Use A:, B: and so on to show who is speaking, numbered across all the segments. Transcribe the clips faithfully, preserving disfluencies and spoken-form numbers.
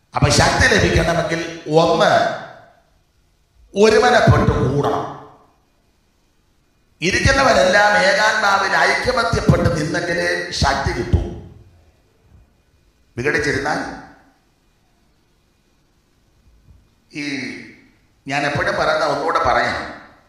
A: അപ്പൊ ശക്തി ലഭിക്കണമെങ്കിൽ ഒന്ന് ഒരുമനപ്പെട്ട് കൂടണം. ഇരിക്കുന്നവരെല്ലാം ഏകാത്മാവിൽ ഐക്യമത്യപ്പെട്ട് നിന്നെങ്കിലേ ശക്തി കിട്ടൂ. വിഘടിച്ചിരുന്നാൽ ഈ ഞാൻ എപ്പോഴും പറയുന്ന ഒന്നുകൂടെ പറയാം.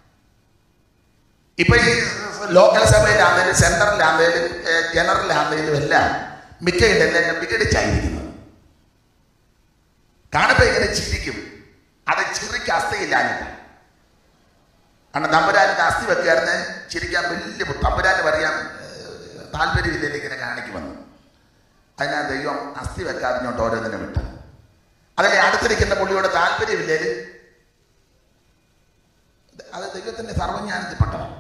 A: ഇപ്പൊ ഈ ലോക്കൽ സഭയിലാണെങ്കിലും സെൻട്രലിലാണെങ്കിലും ജനറലാണെങ്കിലും എല്ലാം മിക്ക ഇടങ്ങളിലും വിഘടിച്ചായിരിക്കുന്നത്. കാണുമ്പോൾ ഇങ്ങനെ ചിരിക്കും. അത് ചിരിക്ക് അസ്ഥയില്ലാഞ്ഞിട്ട്. കാരണം തമ്പുരാനിന് അസ്ഥി വെക്കാറുന്ന് ചിരിക്കാൻ വലിയ തമ്പുരാന് പറയാൻ താല്പര്യമില്ല ഇങ്ങനെ കാണിക്കുമെന്ന്. അതിനാ ദൈവം അസ്ഥി വെക്കാതിഞ്ഞോട്ട് ഓരോന്നിനെ വിട്ട്. അതല്ലേ അടുത്തിരിക്കുന്ന പുള്ളിയോട് താല്പര്യമില്ലേ, അത് ദൈവത്തിന്റെ സർവജ്ഞാനത്തിൽപ്പെട്ടതാണ്.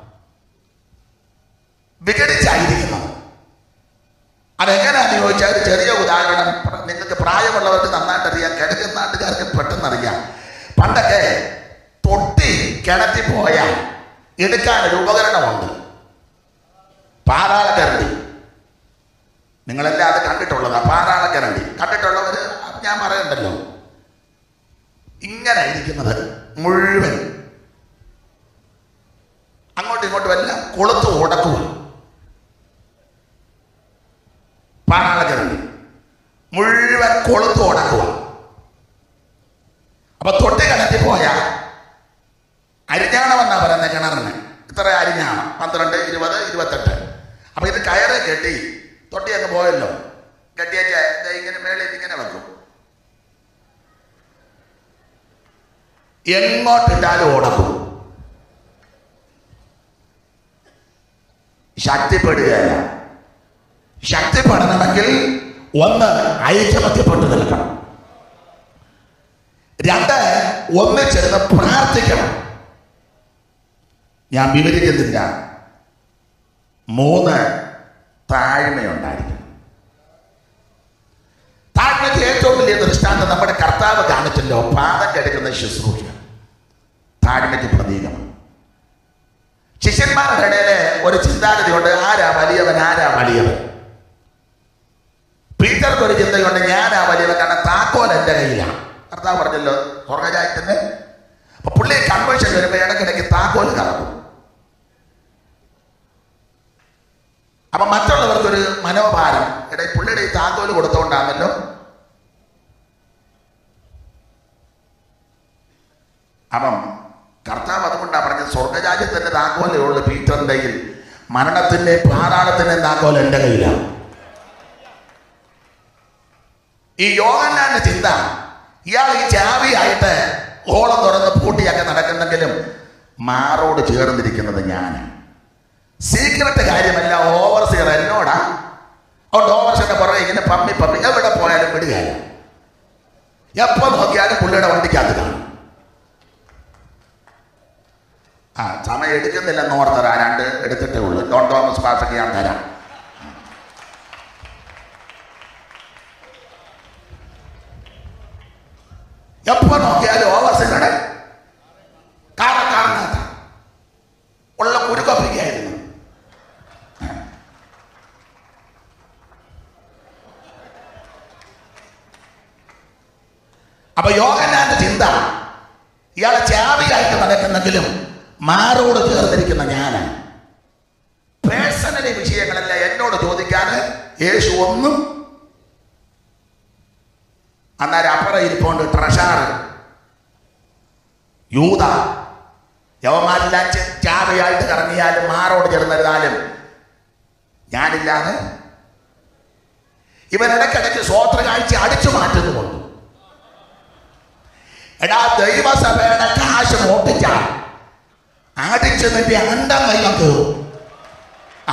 A: വിഘടിച്ചായിരിക്കുന്നത് അതെങ്ങനെയാണെന്ന് ചോദിച്ചാൽ ഒരു ചെറിയ ഉദാഹരണം നിങ്ങൾക്ക് പ്രായമുള്ളവർക്ക് നന്നായിട്ട് അറിയാം, കിഴക്കൻ നാട്ടുകാർക്ക് പെട്ടെന്ന് അറിയാം. പണ്ടൊക്കെ തൊട്ടി കിണറ്റി പോയാൽ എടുക്കാനൊരു ഉപകരണമുണ്ട്, പാതാളക്കരണ്ടി. നിങ്ങളെല്ലാം അത് കണ്ടിട്ടുള്ളതാ, പാതാളക്കരണ്ടി. കണ്ടിട്ടുള്ളവര് ഞാൻ പറയണ്ടല്ലോ. ഇങ്ങനെ ഇരിക്കുന്നത് മുഴുവൻ അങ്ങോട്ടും ഇങ്ങോട്ടും എല്ലാം കൊളുത്ത് ഉടക്കുക. പാതാളക്കരണ്ടി മുഴുവൻ കൊളുത്ത് ഉടക്കുക. അപ്പൊ തൊട്ടി കിണറ്റി പോയാൽ അരിഞ്ഞാണമെന്നാ പറയുന്നത്. കിണറിന് ഇത്ര അരിഞ്ഞാണം, പന്ത്രണ്ട് ഇരുപത് ഇരുപത്തെട്ട്. അപ്പൊ ഇത് കയറ് കെട്ടി തൊട്ടി അങ്ങ് പോയല്ലോ, കെട്ടിയേച്ച ഇങ്ങനെ മേളിൽ ഇങ്ങനെ വെക്കും. എങ്ങോട്ടിട്ടാലും ഓടക്കും. ശക്തിപ്പെടുകയല്ല. ശക്തിപ്പെടണമെങ്കിൽ ഒന്ന് ഐക്യമത്യപ്പെട്ട് നിൽക്കണം. രണ്ട് ഒന്നിച്ചിരുന്ന് പ്രാർത്ഥിക്കണം. ഞാൻ വിവരിക്കുന്നില്ല. മൂന്ന് താഴ്മയുണ്ടായിരിക്കണം. താഴ്മയ്ക്ക് ഏറ്റവും വലിയ ദൃഷ്ടാന്തം നമ്മുടെ കർത്താവ് കാണിച്ചല്ലോ, പാദം കെടുക്കുന്ന ശുശ്രൂഷ താഴ്മയ്ക്ക് പ്രതീകമാണ്. ശിഷ്യന്മാരുടെ ഇടയില് ഒരു ചിന്താഗതിയുണ്ട്, ആരാ വലിയവൻ ആരാ വലിയവൻ. പീറ്റർക്ക് ഒരു ചിന്തയുണ്ട്, ഞാനാ വലിയവൻ, കാരണം താക്കോൽ എൻ്റെ കയ്യിലാണ്. കർത്താവ് പറഞ്ഞല്ലോ സ്വർഗരാജ്യത്തിന്. അപ്പൊ പുള്ളി കൺവെൻഷൻ വരുമ്പോൾ ഇടയ്ക്കിടയ്ക്ക് താക്കോൽ കറക്കും. അപ്പൊ മറ്റുള്ളവർക്കൊരു മനോഭാരം, ഇടയിൽ പുള്ളിയുടെ ഈ താക്കോല് കൊടുത്തോണ്ടാണല്ലോ. അപ്പം കർത്താവ് അതുകൊണ്ടാണ് പറഞ്ഞത്, സ്വർഗരാജ്യത്തിന്റെ താക്കോലേ ഉള്ളു പീറ്ററിന്റെ കയ്യിൽ, മരണത്തിന്റെ പാതാളത്തിന്റെ താക്കോൽ എൻ്റെ കയ്യിലാണ്. ഈ യോഹന്നാന്റെ ചിന്ത, ഇയാൾ ഈ ചാവിയായിട്ട് ഓളം തുറന്ന് പൂട്ടിയൊക്കെ നടക്കുന്നെങ്കിലും മാറോട് ചേർന്നിരിക്കുന്നത് ഞാൻ. സീക്രട്ട് കാര്യമല്ല, ഓവർസിയർ എന്നോടാ. അതുകൊണ്ട് ഓവർസിയറിന്റെ പുറകെ ഇങ്ങനെ പമ്മി പമ്മി എവിടെ പോയാലും വിടുകയല്ല. എപ്പോ നോക്കിയാലും പുള്ളിയുടെ വണ്ടിക്കകത്ത് കാണും. ആ സമയം എടുക്കുന്നില്ലെന്ന് ഓർത്തരാ, രണ്ട് എടുത്തിട്ടേ ഉള്ളൂ. ഡോൺ തോമസ് പാസൊക്കെ ഞാൻ തരാം. എപ്പോ നോക്കിയാലും ഓവർസിയറുടെ കാരണക്കാരനകത്ത് ഉള്ള കുരുക്കൊപ്പിക്കായിരുന്നു. അപ്പൊ യോഹന്നാന്റെ ചിന്ത, ഇയാളെ ചാവിയായിട്ട് നടക്കുന്നെങ്കിലും മാറോട് ചേർന്നിരിക്കുന്ന ഞാനാണ്. പേഴ്സണലി വിഷയങ്ങളല്ല എന്നോട് ചോദിക്കാൻ യേശു ഒന്നും. അന്നേരം അപ്പുറം ഇരിപ്പോണ്ട് ട്രഷാറ് യൂദ, യവന്മാരെല്ലാം ചാവയായിട്ട് കറങ്ങിയാലും മാറോട് ചേർന്നിരുന്നാലും ഞാനില്ലാതെ ഇവൻ ഇടയ്ക്കിടയ്ക്ക് സ്വോത്ര കാഴ്ച അടിച്ചു മാറ്റുന്നുമുണ്ട്. എടാ, ദൈവസഭയുടെ കാശ് മോട്ടിച്ചാൽ അടിച്ചു നിന്റെ അണ്ടം കയ്യം കയറും. ആ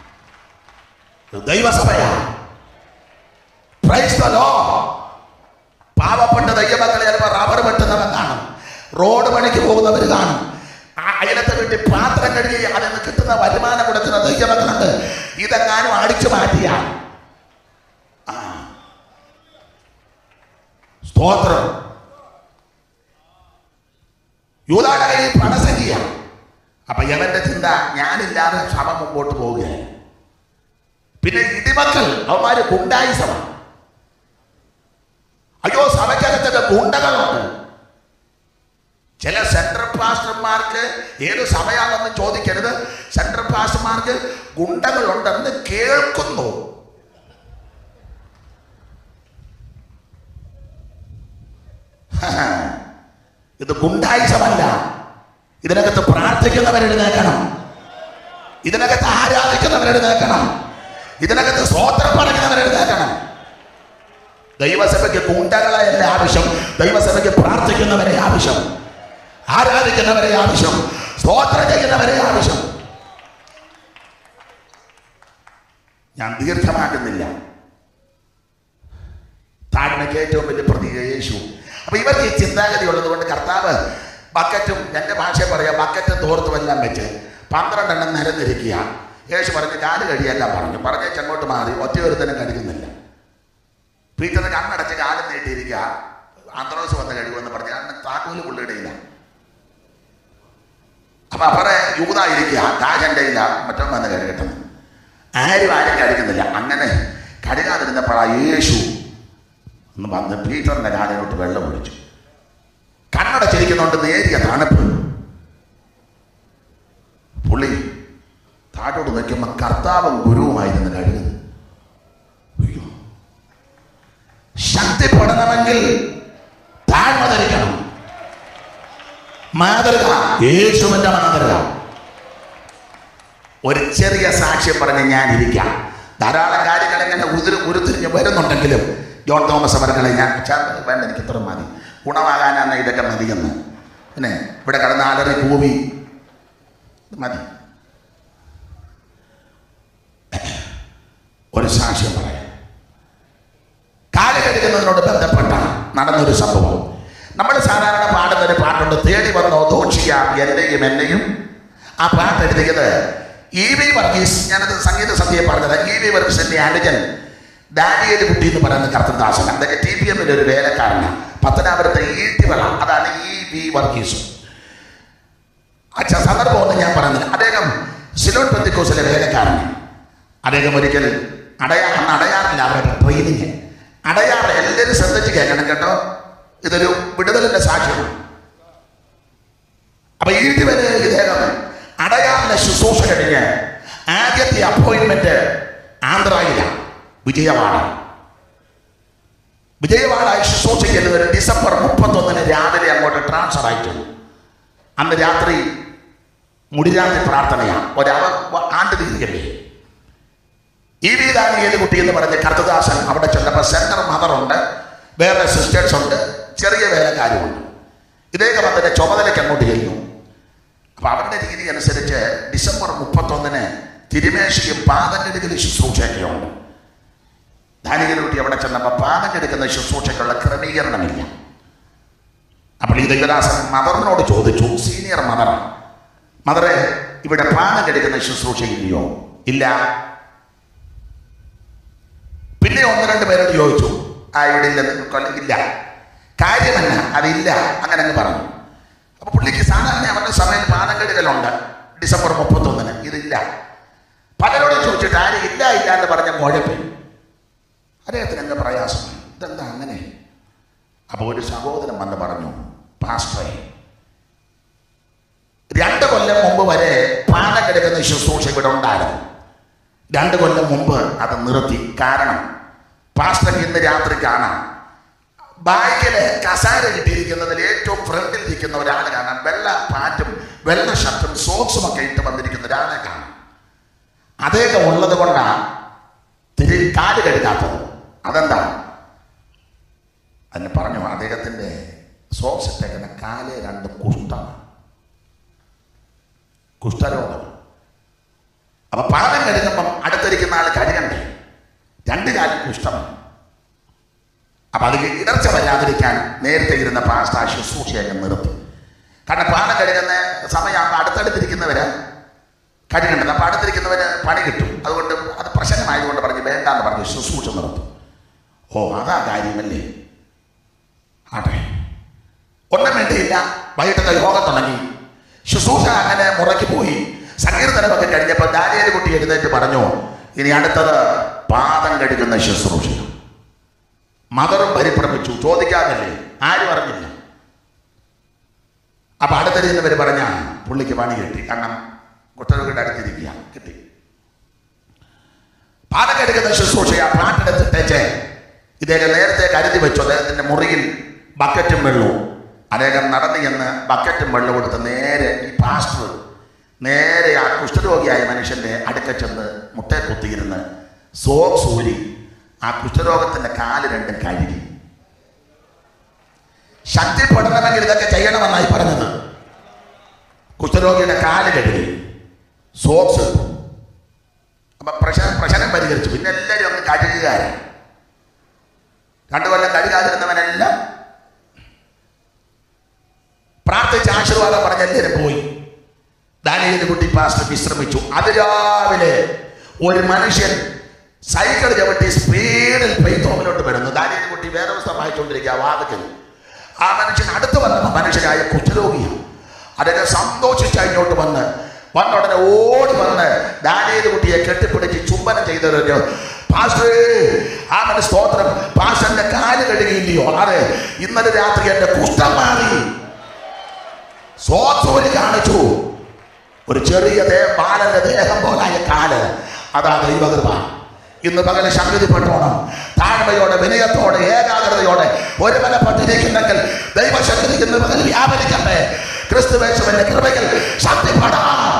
A: ദൈവസഭയാ. Praise the Lord. പാവപ്പെട്ട ദൈവമക്കളെ ചിലപ്പോൾ റബ്ബർ വെട്ടുന്നവൻ കാണും, റോഡ് പണിക്ക് പോകുന്നവർ കാണും, അയലത്തെ വീട്ടിൽ പാത്രം കഴുകി അതിൽ നിന്ന് കിട്ടുന്ന വരുമാനം കൊടുക്കുന്ന ദൈവമക്കളുണ്ട്. ഇതെങ്ങാനും അടിച്ചു മാറ്റിയാൽ ആ സ്തോത്രം. യൂദായുടെ കയ്യിൽ പണസംഖ്യ. അപ്പൊ യവന്റെ ചിന്ത, ഞാനില്ലാതെ സഭ മുമ്പോട്ട് പോവുകയാണ്. പിന്നെ ഇടിമക്കൾ അവന്മാര് ഗുണ്ടായിസമാണ്. അയ്യോ, സഭയ്ക്ക് ദൈവസഭയ്ക്കൊക്കെ ഗുണ്ടകളുണ്ട്. ചില സെൻട്രൽ പാസ്റ്റർമാർക്ക് ഏത് സഭയാണെന്ന് ചോദിക്കരുത്, സെൻട്രൽ പാസ്റ്റർമാർക്ക് ഗുണ്ടകളുണ്ടെന്ന് കേൾക്കുന്നു. ഇത് ഗുണ്ടായിസമല്ല. ഇതിനകത്ത് പ്രാർത്ഥിക്കുന്നവരെഴുന്നേക്കണം, ഇതിനകത്ത് ആരാധിക്കുന്നവരെഴുന്നേക്കണം, ഇതിനകത്ത് സ്തോത്രം പറയുന്നവരെഴുന്നേക്കണം. ദൈവസഭയ്ക്ക് ഗുണ്ടകളെയല്ല ആവശ്യം, ദൈവസഭയ്ക്ക് പ്രാർത്ഥിക്കുന്നവരെ ആവശ്യം, ആരാധിക്കുന്നവരെ ആവശ്യം, സ്തോത്രം ചെയ്യുന്നവരെ ആവശ്യം. ഞാൻ ദീർഘമാക്കുന്നില്ല. താഴ്മയ്ക്ക് ഏറ്റവും വലിയ പ്രതീക യേശു. അപ്പൊ ഇവർക്ക് ഈ ചിന്താഗതി ഉള്ളത് കൊണ്ട് കർത്താവ് ബക്കറ്റും, എൻ്റെ ഭാഷ പറയാം, ബക്കറ്റും തോർത്തും എല്ലാം വെച്ച് പന്ത്രണ്ടെണ്ണം നിരന്നിരിക്കുക. യേശു പറഞ്ഞ് കാല് കഴിയെല്ലാം പറഞ്ഞു. പറഞ്ഞ ചെങ്ങോട്ട് മാറി, ഒറ്റ ഒരുത്തനും കഴിക്കുന്നില്ല. പീറ്റർ കണ്ണടച്ച് കാലം നീട്ടിയിരിക്കുക. ആന്ത്രോസ് വന്ന് കഴിയുമെന്ന് പറഞ്ഞ് അന്ന് താക്കോല് പുള്ളിയുടെ ഇല്ല. അപ്പൊ അവരെ യൂതായിരിക്കുക, കാശൻ്റെ ഇല്ല, മറ്റോ വന്ന് കഴുകട്ടെന്ന്. ആരും ആരും കഴിക്കുന്നില്ല. അങ്ങനെ കഴുകാതിരുന്നപ്പോഴാ യേശു ഒന്ന് വന്ന് പീറ്ററിന്റെ കാലിലോട്ട് വെള്ളം ഒഴിച്ചു. കണ്ണടച്ചിരിക്കുന്നുണ്ട്, നേരിയ തണുപ്പ്. പുള്ളി താഴോട്ട് നിൽക്കുമ്പോൾ കർത്താവും ഗുരുവുമായിരുന്നു കഴുകുന്നത്. അയ്യോ, ശക്തിപ്പെടണമെങ്കിൽ താഴ്മ ധരിക്കണം. മാതൃക യേശുവിന്റെ മാതൃക. ഒരു ചെറിയ സാക്ഷ്യം പറഞ്ഞ് ഞാൻ ഇരിക്കാം. ധാരാളം കാര്യങ്ങൾ ഇങ്ങനെ ഉതിര് ഉരുത്തിരിഞ്ഞ് വരുന്നുണ്ടെങ്കിലും ജോൺ തോമസ് അവർകളെ ഞാൻ വേണ്ട, എനിക്ക് ഇത്ര മതി, ഗുണമാകാനാണ് ഇതൊക്കെ മതിയെന്ന്. പിന്നെ ഇവിടെ കടന്ന് ആലറി കൂവി മതി. ഒരു സാക്ഷ്യം പറയാം. കാല് കഴുകുന്നതിനോട് ബന്ധപ്പെട്ട നടന്നൊരു സംഭവം. നമ്മൾ സാധാരണ പാടുന്നൊരു പാട്ടുണ്ട്, തേടി വന്നോ ദോഷിയാം എന്നെയും എന്നെയും. ആ പാട്ട് എഴുതിയത് ഇ വി വർഗീസ്. ഞാനത് സംഗീത സന്ധ്യയെ പറഞ്ഞത്. ഇ വി വർഗീസിന്റെ അനുജൻ ഡാനിയേൽ കുട്ടി എന്ന് പറയുന്ന കർത്തദാസൻ, അതൊക്കെ ടി പി എമ്മിൻ്റെ ഒരു വേലക്കാരനാണ്. പത്തനാപുരത്തെ ഈട്ടിവള, അതാണ് ഇ വി വർഗീസ്. അച്ഛ സന്ദർഭം ഒന്ന് ഞാൻ പറഞ്ഞത്. അദ്ദേഹം സിലോൺ പെന്തിക്കോസിലെ വേലക്കാരനാണ്. അദ്ദേഹം ഒരിക്കൽ അടയാ അന്ന് അടയാറില്ല അവരുടെ ട്രെയിനിങ്. അടയാറ് എല്ലാവരും ശ്രദ്ധിച്ച് കേൾക്കണം കേട്ടോ, ഇതൊരു വിടുതലിന്റെ സാക്ഷ്യമാണ്. അപ്പൊ ഈട്ടിവരെ ഇദ്ദേഹം അടയാറിന്റെ ശുശ്രൂഷ കഴിഞ്ഞ് ആദ്യത്തെ അപ്പോയിന്റ്മെന്റ് ആന്ധ്രയിലാണ്, വിജയവാഡ. വിജയവാഡായി ശുശ്രൂഷിക്കുന്നത് ഡിസംബർ മുപ്പത്തൊന്നിന് രാവിലെ അങ്ങോട്ട് ട്രാൻസ്ഫർ ആയിട്ടുണ്ട്. അന്ന് രാത്രി മുടിരാത്രി പ്രാർത്ഥനയാണ്, ഒരവ ആണ്ട് തീരുകയല്ലേ. ഇ വി ദാനിയേൽ കുട്ടി എന്ന് പറഞ്ഞ കർത്തദാസൻ അവിടെ ചെന്നപ്പോൾ സെന്റർ മദറുണ്ട്, വേറെ സിസ്റ്റേഴ്സ് ഉണ്ട്, ചെറിയ വേലക്കാരുമുണ്ട്. ഇദ്ദേഹം അതിന്റെ ചുമതലയ്ക്ക് അങ്ങോട്ട് ചെല്ലുന്നു. അപ്പൊ അവരുടെ രീതി അനുസരിച്ച് ഡിസംബർ മുപ്പത്തൊന്നിന് തിരുമേശയും പാദക്കെടുക്കൽ ശുശ്രൂഷയൊക്കെ ഉണ്ട്. ദാനിയേൽ കുട്ടി അവിടെ ചെന്നപ്പോൾ പാദക്കെടുക്കുന്ന ശുശ്രൂഷയ്ക്കുള്ള ക്രമീകരണമില്ല. അപ്പോൾ ഈ ദൈവദാസൻ മദറിനോട് ചോദിച്ചു, സീനിയർ മദർ, മദറെ ഇവിടെ പാദം കെടുക്കുന്ന ശുശ്രൂഷയില്ലയോ? ഇല്ല. പിന്നെ ഒന്ന് രണ്ട് പേരോട് ചോദിച്ചു, ആ ഇവിടെ ഇല്ല. ഇല്ല. കാര്യമല്ല, അതില്ല, അങ്ങനെ അങ്ങ് പറഞ്ഞു. അപ്പൊ പുള്ളിക്ക് സാധാരണ അവരുടെ സമയം പാദം കെടുക്കലുണ്ട് ഡിസംബർ മുപ്പത്തൊന്നിന്, ഇതില്ല. പലരോടും ചോദിച്ചിട്ട് ആരും ഇല്ല ഇല്ല എന്ന് പറഞ്ഞ മുഴപ്പി. അദ്ദേഹത്തിന് അങ്ങ് പ്രയാസമായി, ഇതെന്താ അങ്ങനെ? അപ്പൊ ഒരു സഹോദരൻ വന്ന് പറഞ്ഞു, പാസ്റ്ററെ, രണ്ട് കൊല്ലം മുമ്പ് വരെ പാദം കെടുക്കുന്ന ശുശ്രൂഷ ഇവിടെ ഉണ്ടായിരുന്നു. രണ്ട് കൊല്ലം മുമ്പ് അത് നിർത്തി. കാരണം പാസ്റ്റർ ഇന്ന് രാത്രി കാണാം, ബാഗില് കസാര കിട്ടിയിരിക്കുന്നതിൽ ഏറ്റവും ഫ്രണ്ടിൽ ഇരിക്കുന്ന ഒരാളെ കാണാം. വെള്ള പാറ്റും വെള്ള ഷർട്ടും സോക്സും ഒക്കെ ഇട്ട് വന്നിരിക്കുന്ന ഒരാളെ കാണാം. അദ്ദേഹം ഉള്ളത് കൊണ്ടാണ് തിരി കാല് കഴുകാത്തത്. അതെന്താ? അതിന് പറഞ്ഞു, അദ്ദേഹത്തിന്റെ സോക്സ് ഇട്ടേക്കുന്ന കാല് രണ്ട് കുഷ്ഠമാണ്, കുഷ്ഠരോഗം. അപ്പൊ പാദം കഴുകുമ്പം അടുത്തിരിക്കുന്ന ആൾ കഴുകണ്ടേ? രണ്ട് കാലം കുഷ്ഠമാണ്. അപ്പൊ അത് ഇടർച്ച വരാതിരിക്കാൻ നേരത്തെ ഇരുന്ന പാസ്റ്റ ശുശ്രൂഷയൊക്കെ നിർത്തി. കാരണം പാദം കഴുകുന്ന സമയമാകുമ്പോൾ അടുത്തടുത്തിരിക്കുന്നവര് കഴുകേണ്ടത്. അപ്പൊ അടുത്തിരിക്കുന്നവര് പണി കിട്ടും. അതുകൊണ്ട് അത് പ്രശ്നമായതുകൊണ്ട് പറഞ്ഞ് വേണ്ടാന്ന് പറഞ്ഞ് ശുശ്രൂഷ നിർത്തും. ഓ, അതാ കാര്യമല്ലേ? ആട്ടെ, ഒന്നും വേണ്ടിയില്ല. വൈകിട്ടത്തെ യോഗം തുടങ്ങി, ശുശ്രൂഷ അങ്ങനെ മുറയ്ക്ക് പോയി. സങ്കീർത്തനമൊക്കെ കഴിഞ്ഞപ്പോൾ ദാനിയേൽ കുട്ടി എഴുന്നേറ്റ് പറഞ്ഞു, ഇനി അടുത്തത് പാദം കഴുകുന്ന ശുശ്രൂഷ. മദറും പരിഭ്രമിച്ചു. ചോദിക്കാതല്ലേ, ആരും അറിഞ്ഞില്ല. അപ്പൊ അടുത്തിരുന്നവർ പറഞ്ഞാണ് പുള്ളിക്ക് പണി കിട്ടി. കാരണം കുട്ടരോഗിയുടെ അടുത്തിരിക്കുക കിട്ടി. പാലക്കെടുക്കുന്ന ശുശ്രൂഷ പാട്ടെടുത്തിട്ടേച്ച് ഇദ്ദേഹം നേരത്തെ കരുതി വെച്ചു. അദ്ദേഹത്തിന്റെ മുറിയിൽ ബക്കറ്റും വെള്ളവും. അദ്ദേഹം നടന്നു എന്ന് ബക്കറ്റും വെള്ളം കൊടുത്ത് നേരെ ഈ പാസ്റ്റർ നേരെ ആ കുഷ്ഠരോഗിയായ മനുഷ്യന്റെ അടുക്ക ചെന്ന് മുട്ടയെ കുത്തിയിരുന്ന് സോക്സ് ഊരി ആ കുഷ്ഠരോഗത്തിന്റെ കാല് രണ്ടും കഴുകി. ശക്തിപ്പെടണമെങ്കിൽ ഇതൊക്കെ ചെയ്യണമെന്നായി പറഞ്ഞത്. കുഷ്ഠരോഗിയുടെ കാല് കഴുകി, സോക്സ് ഇട്ടു. അപ്പൊ പ്രശ്നം പ്രശ്നം പരിഹരിച്ചു. പിന്നെ എല്ലാവരും അങ്ങ് കഴുകുകാരാണ്. രണ്ടു കൊല്ലം കഴുകാതിരുന്നവനെല്ലാം പ്രാർത്ഥിച്ച ആശീർവാദം പറഞ്ഞ എല്ലാവരും പോയി. ദാനിയേൽ കുട്ടി പാസ്റ്റർ വിശ്രമിച്ചു. അതിരാവിലെ ഒരു മനുഷ്യൻ സൈക്കിൾ ചവിട്ടി സ്പീഡിൽ പെയ്ത്തോമിലോട്ട് വരുന്നു. ദാനിയേൽ കുട്ടി വേദപുസ്തകം വായിച്ചുകൊണ്ടിരിക്കുക വാതിക്കൽ. ആ മനുഷ്യൻ അടുത്ത് വന്ന മനുഷ്യനായ കുഷ്ഠരോഗിയാണ്. അതിനെ സന്തോഷിച്ച് അങ്ങോട്ട് വന്ന് വന്ന ഉടനെ ഓടി വന്ന് ദാനിയേൽ കുട്ടിയെ കെട്ടിപ്പിടിച്ച് ചുംബനം ചെയ്തവരോ, പാസ്റ്റർ ആമന് സ്തോത്രം, പാസ്റ്ററിന്റെ കാല് കഴുകിയില്ലയോ? അതെ, ഇന്നലെ രാത്രി എന്റെ കുഷ്ഠം മാറി. സ്വോത്സൂരി കാണിച്ചു. ഒരു ചെറിയ ബാലന്റെ ദേഹം പോലായ കാല്. അതാ ദൈവകൃപ. ഇന്ന് പകല് ശക്തിപ്പെട്ടോണം. താഴ്മയോടെ, വിനയത്തോടെ, ഏകാഗ്രതയോടെ ഒരു ബലപ്പെട്ടിരിക്കുന്നെങ്കിൽ ദൈവശക്തി ഇന്ന് പകൽ വ്യാപരിക്കട്ടെ. ക്രിസ്തുവേശുവിന്റെ കൃപയിൽ ശക്തിപ്പെടാം.